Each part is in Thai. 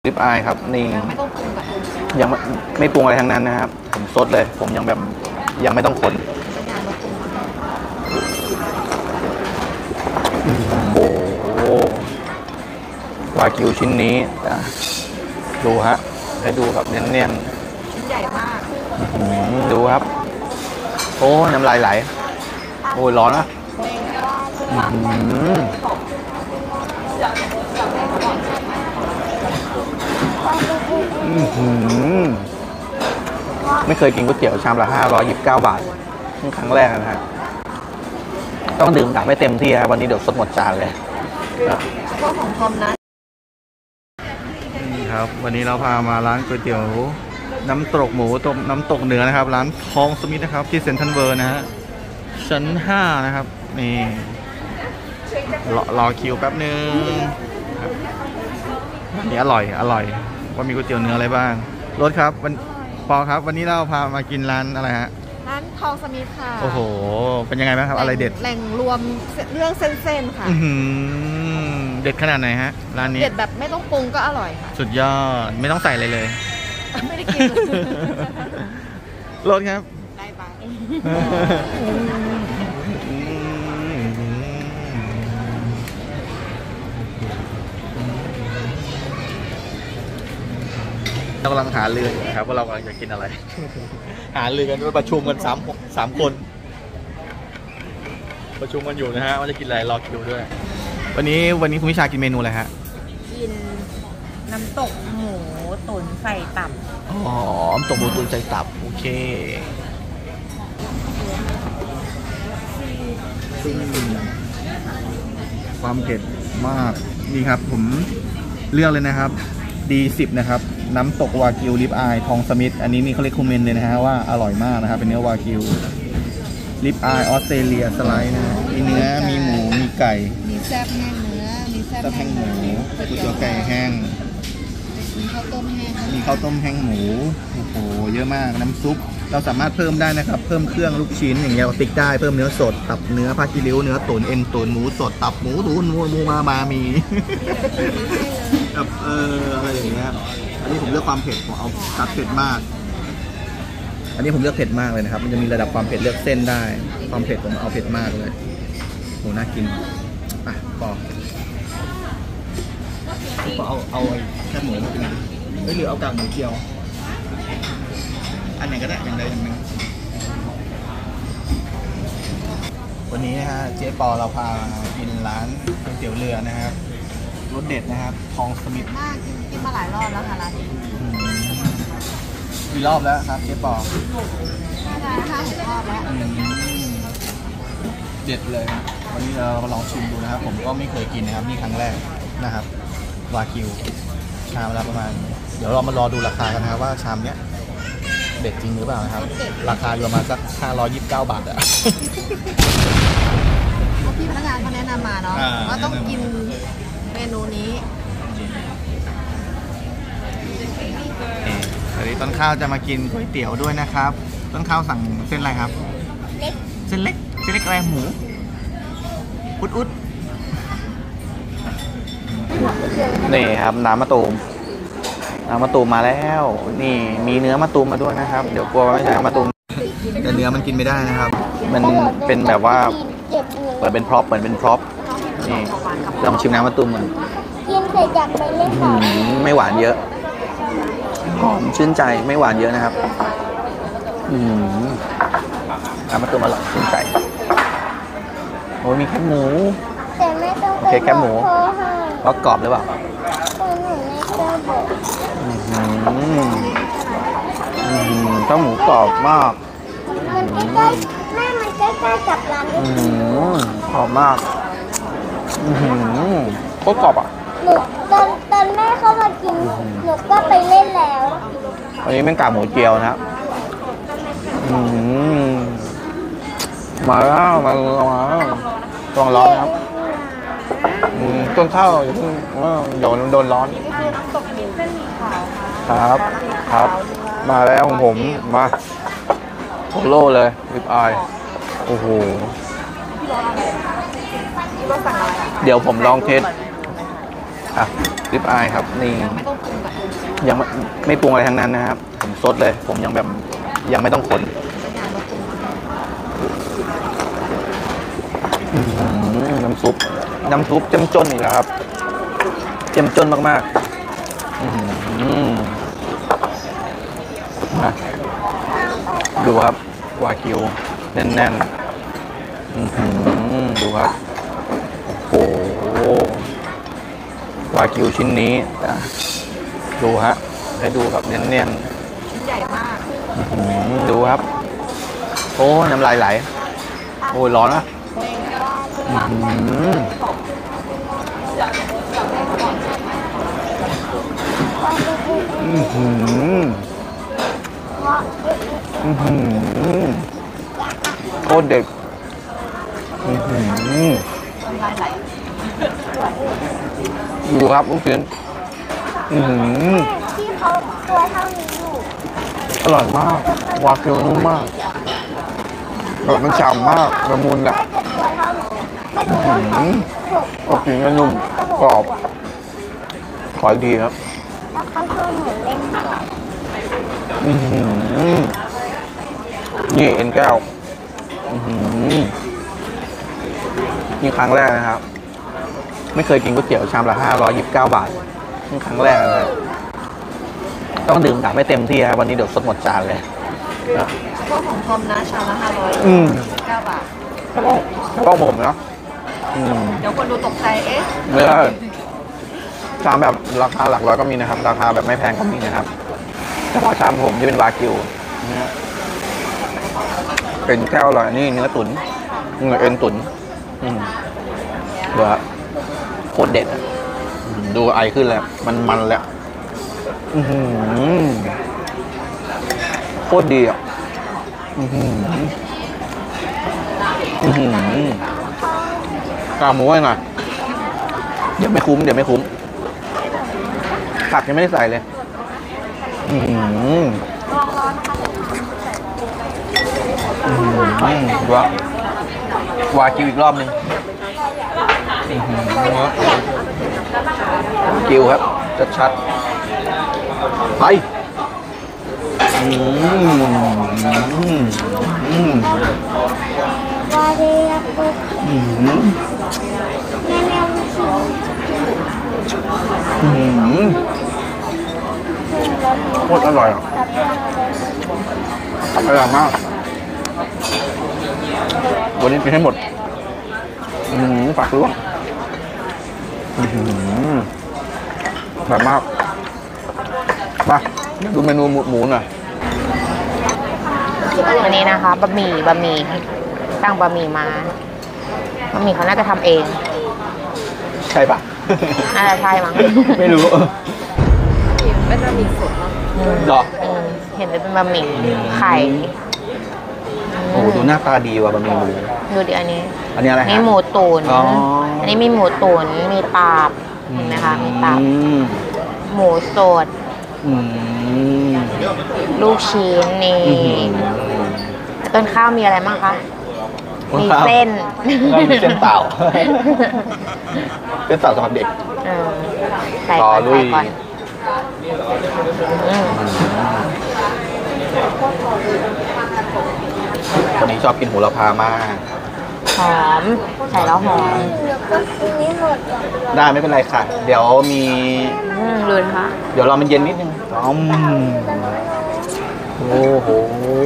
ริบอายครับนี่ยังไม่ปรุงอะไรทั้งนั้นนะครับผมสดเลยผมยังแบบยังไม่ต้องคนโอ้โหวากิวชิ้นนี้ดูฮะให้ดูครับเนียนชิ้นใหญ่มากดูครับโอ้น้ำลายไหลโอ้ยร้อนนะไม่เคยกินก๋วยเตี๋ยวชามละ529 บาทครั้งแรกนะฮะต้องดื่มกลับไม่เต็มที่ครับวันนี้เดี๋ยวสดหมดจานเลยก็ของทอมนะนี่ครับวันนี้เราพามาร้านก๋วยเตี๋ยวน้ำตกหมูน้ำตกเหนือนะครับร้านทองสมิธนะครับที่เซ็นทรัลเวิลด์นะฮะชั้น5นะครับนี่รอคิวแป๊บนึงนี่อร่อยว่ามีก๋วยเตี๋ยวเนื้ออะไรบ้างรสครับปอครับวันนี้เราพามากินร้านอะไรฮะร้านทองสมิธค่ะโอ้โหเป็นยังไงบ้างครับอะไรเด็ดแหล่งรวมเรื่องเส้นๆค่ะเด็ดขนาดไหนฮะร้านนี้เด็ดแบบไม่ต้องปรุงก็อร่อยค่ะสุดยอดไม่ต้องใส่อะไรเลยไม่ได้กินรสครับได้ปะเรากำลังหาเรืออยู่ครับว่าเรากำลังจะกินอะไรหาเรือกันประชุมกัน3 คนประชุมกันอยู่นะฮะว่าจะกินอะไรรอคิวด้วยวันนี้คุณวิชากินเมนูอะไรฮะกินน้ำตกหมูตุ๋นใส่ตับอ๋อน้ำตกหมูตุ๋นใส่ตับโอเคความเผ็ดมากนี่ครับผมเลือกเลยนะครับD10นะครับน้ำตกวากิวริบอายทองสมิธอันนี้นี่เขาเรียกคอมเมนต์เลยนะฮะว่าอร่อยมากนะครับเป็นเนื้อวากิวริบอายออสเตรเลียสไลด์นะมีเนื้อมีหมูมีไก่มีแซ่บแห้งเนื้อมีแซ่บแห้งหมูก๋วยเตี๋ยวไก่แห้งมีข้าวต้มแห้งมีข้าวต้มแห้งหมูโอ้โหเยอะมากน้ำซุปเราสามารถเพิ่มได้นะครับเพิ่มเครื่องลูกชิ้นอย่างเงี้ยติ๊กได้เพิ่มเนื้อสดตับเนื้อผ้าคีริ้วเนื้อตุ๋นเอ็นตุ๋นหมูสดตับหมูตุ๋นหมูมามีแบบอะไรอย่างเงี้ยอันนี้ผมเลือกความเผ็ดผมเอาตัดเผ็ดมากอันนี้ผมเลือกเผ็ดมากเลยนะครับมันจะมีระดับความเผ็ดเลือกเส้นได้ความเผ็ดผมเอาเผ็ดมากเลยโหน่ากินอ่ะปอเอาแค่หมูมากินไม่เหลือเอากากหมูเจียวอันไหนก็ได้อย่างใดอย่างหนึ่งวันนี้นะฮะเจ๊ปอเราพากินร้านก๋วยเตี๋ยวเรือนะครับรสเด็ดนะครับทองสมิธมากกินมาหลายรอบแล้วค่ะร้านนี้กี่รอบแล้วครับเจ๊ปอน่าจะ5-6 รอบแล้วเด็ดเลยวันนี้เรามาลองชิมดูนะครับผมก็ไม่เคยกินนะครับนี่ครั้งแรกนะครับวากิวชามละประมาณเดี๋ยวเรามารอดูราคากันนะครับว่าชามเนี้ยเด็ดจริงหรือเปล่านะครับราคาอยู่ประมาณสัก529 บาทอะพี่พนักงานเขาแนะนำมาเนาะว่าต้องกินเมนูนี้วันนี้ต้นข้าวจะมากินก๋วยเตี๋ยวด้วยนะครับต้นข้าวสั่งเส้นอะไรครับเส้นเล็กอะไรหมูอุดนี่ครับน้ำมะตูมมาแล้วนี่มีเนื้อมะตูมมาด้วยนะครับเดี๋ยวกลัวไม่ใช่มะตูมแต่เนื้อมันกินไม่ได้นะครับมันเป็นแบบว่าเปิดเป็นพร็อพนี่ลองชิมน้ำมะตูมมันกินเสร็จอยากไปเล่นต่อไม่หวานเยอะหอมชื่นใจไม่หวานเยอะนะครับน้ำมะตูมอร่อยชื่นใจโอ้ยมีแคบหมูแต่ไม่ต้องโอเคแคบหมูก็กรอบหรือเปล่าข้าวหมูกรอบมากมันใกล้ๆแม่มันใกล้ๆกับร้านกรอบมากโคตรกรอบอ่ะหนูตอนแม่เข้ามากินหนูก็ไปเล่นแล้วอันนี้เป็นกากหมูเจียวนะครับมาแล้วตองร้อนครับต้นข้าวอย่าเพิ่งเดี๋ยวโดนร้อนครับมาแล้วของผมมาโอโล่เลยริบอายโอ้โหเดี๋ยวผมลองเทสอ่ะริบอายครับนี่ไม่ต้องปรุงกับยังไม่ปรุงอะไรทั้งนั้นนะครับผมสดเลย ผมยังแบบยังไม่ต้องคนน้ำซุปเจ้มจนอีกแล้วครับเจ้มจนมากๆดูครับวากิวแน่นๆดูครับโอ้โหวากิวชิ้นนี้ดูฮะให้ดูครับเน้นชิ้นใหญ่มากๆดูครับโอ้น้ำลายไหลโอ้ยร้อนนะโคตรเด็ดดูครับลูกชิ้นที่เขาตัวเท่านี้อยู่อร่อยมากวากิวนุ่มมากแบบมันฉ่ำมากละมุนอ่ะวากิวนุ่มกรอบขออีกทีครับแล้วเขาชวนหนูเล่นก่อนนี่เอ็นแก้วนี่ครั้งแรกนะครับไม่เคยกินก๋วยเตี๋ยวชามละ529 บาทนี่ครั้งแรกเลยต้องดื่มด่ำไม่เต็มที่ครับวันนี้เดี๋ยวสดหมดจานเลยพวกของทอมนะชามละ509 บาทก็ผมเนาะเดี๋ยวคนดูตกใจเอ๊ะไม่ได้ชามแบบราคาหลักร้อยก็มีนะครับราคาแบบไม่แพงก็มีนะครับเฉพาะชามผมที่เป็นวากิวเป็นแก้วอร่อยนี่เนื้อตุ๋นเอ็นตุ๋นดูครับโคตรเด็ดดูไอขึ้นแล้วมันแล้วโคตรดีอ่ะกากหมูให้หน่อยเดี๋ยวไม่คุ้มผักยังไม่ได้ใส่เลยวากิวอีกรอบนึงกิวครับชัดๆไปวาเรียกุแม่แม่ลูกชิ้นโคตรอร่อยอ่ะอร่อยมากวันนี้กินให้หมดฝากด้วยแบบมากมาดูเมนูหมูหน่อยอันนี้นะคะบะหมี่ตั้งบะหมี่มาบะหมี่เขาน่าจะทำเองใช่ปะน่าจะใช่มั้งไม่รู้เป็นบะหมี่สดเนาะหรอเห็นเป็นบะหมี่ไข่โอ้ดูหน้าตาดีว่ะบะหมี่หมูดูดิอันนี้อะไรนี่หมูตุ๋นอันนี้มีหมูตุ๋นมีตับเห็นไหมคะมีตับหมูสดลูกชิ้นนี่ต้นข้าวมีอะไรบ้างคะมีเส้นมีเส้นเต่าเส้นเต่าสำหรับเด็กใส่ก่อนวันนี้ชอบกินโหระพามากหอมใส่แล้วหอมได้ไม่เป็นไรค่ะเดี๋ยวมีดูนะคะเดี๋ยวรอมันเย็นนิดนึงโอ้โห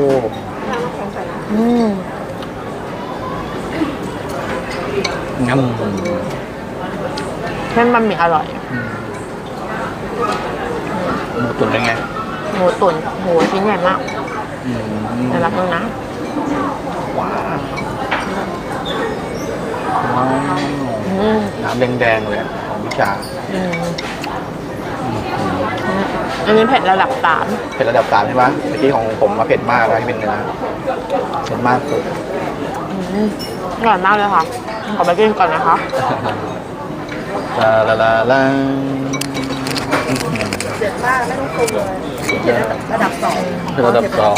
เส้นบะหมี่อร่อยหมูตุ๋นเป็นไงหมูตุ๋นหมูชิ้นใหญ่มากแต่ละคนนะว้าวน้ำแดงๆเลยของวิชาอันนี้เผ็ดระดับ3 ใช่ไหมเมื่อกี้ของผมมาเผ็ดมากที่เป็นเนื้อเผ็ดมากสุดอร่อยมากเลยค่ะขอไปกินก่อนนะคะลาเผ็ดมากไม่ต้องปรุงเลยเผ็ดระดับ2 ระดับ2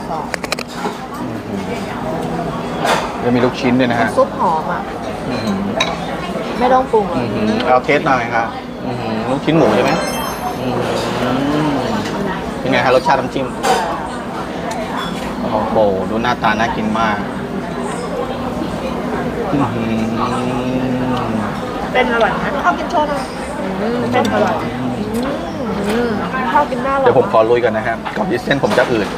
จะมีลูกชิ้นด้วยนะฮะซุปหอมอ่ะไม่ต้องปรุงเลยเอาเทสหน่อยครับลูกชิ้นหมูใช่ไหมเป็นไงครับรสชาติน้ำจิ้มโอ้โหดูหน้าตาน่ากินมากเป็นอร่อยนะชอบกินโชว์นะเป็นอร่อยชอบกินหน้าเดี๋ยวผมขอลุยกันนะครับก่อนที่เส้นผมจะอืด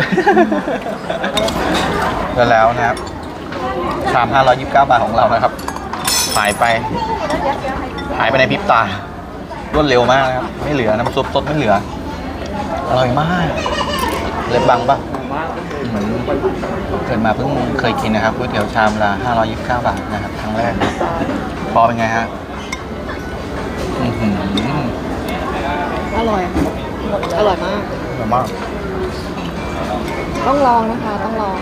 แล้วนะครับชาม529 บาทของเรานะครับหายไปในพริบตารวดเร็วมากนะครับไม่เหลือน้ำซุปสดไม่เหลืออร่อยมากเล็บบังปะเหมือนเกิดมาเพิ่งเคยกินนะครับก๋วยเตี๋ยวชามละ529 บาทนะครับครั้งแรกพอเป็นไงฮะอร่อยมากอร่อยมากต้องลองนะคะต้องลอง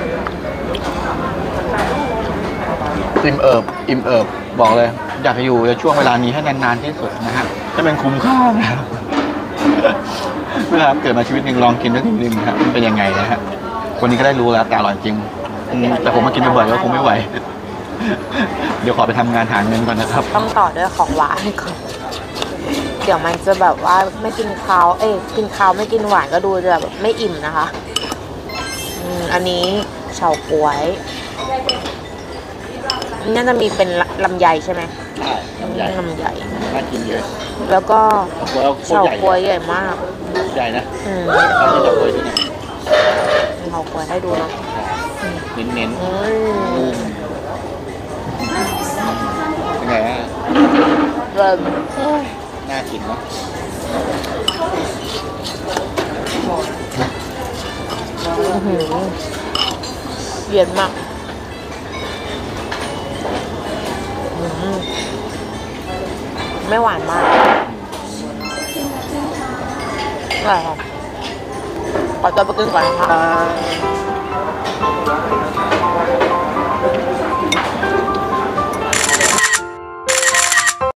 อิ่มเอิบบอกเลยอยากจะอยู่ในช่วงเวลานี้ให้นานๆที่สุดนะฮะจะเป็นคุ้มค่านะครับเวลาเกิดมาชีวิตหนึ่งลองกินด้วยทีนึงครับมันเป็นยังไงนะฮะวันนี้ก็ได้รู้แล้วแต่อร่อยจริงแต่ผมมากินบ่อยๆก็คงไม่ไหวเดี๋ยวขอไปทำงานหาเงินก่อนนะครับต้องต่อด้วยของหวานก่อนเดี๋ยวมันจะแบบว่าไม่กินข้าวกินข้าวไม่กินหวานก็ดูจะแบบไม่อิ่มนะคะอันนี้เฉาก๊วยน่าจะมีเป็นลำไยใช่ไหมใช่ลำไยน่ากินเยอะแล้วก็เฉาก๊วยใหญ่มากใหญ่นะเขาจะเฉาก๊วยที่ไหนเฉาก๊วยให้ดูเนาะเน้นเป็นไงฮะน่ากินนะเย็นมากไม่หวานมากอร่อยค่ะขอตัวไปกินก่อนนะคะ